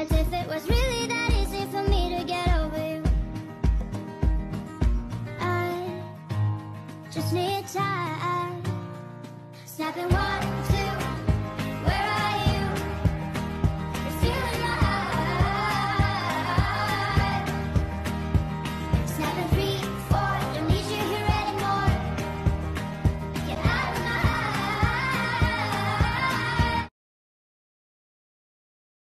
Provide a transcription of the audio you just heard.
As if it was really that easy for me to get over you. I just need time. Snapping one,